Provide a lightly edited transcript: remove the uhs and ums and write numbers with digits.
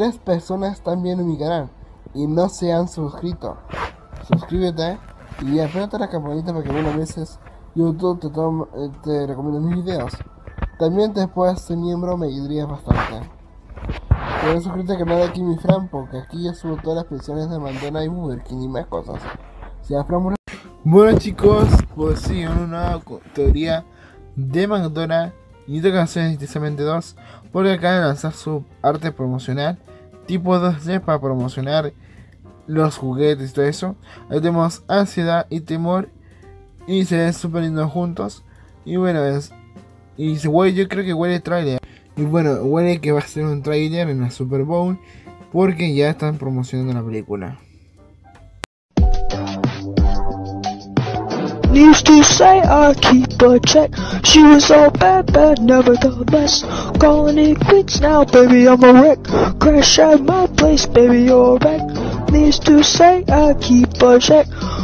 3 personas están viendo mi canal y no se han suscrito. Suscríbete y apérate la campanita para que algunas veces YouTube te recomiende mis videos. También te puedes ser miembro, me ayudaría bastante. Puedes suscribirte al canal de Kimi Fran, porque aquí yo subo todas las pensiones de McDonald's y Burger King y más cosas. Bueno chicos, pues sí, una nueva teoría de McDonald's y de canciones precisamente 2, porque acaba de lanzar su arte promocional tipo 2D para promocionar los juguetes y todo eso. Ahí tenemos ansiedad y temor y se ven súper lindos juntos. Y bueno, yo creo que huele trailer. Y bueno, huele que va a ser un trailer en la Super Bowl, porque ya están promocionando la película. Used to say I keep a check. She was all bad, never the best. Calling it quits now, baby, I'm a wreck. Crash at my place, baby, you're a wreck. Used to say I keep a check.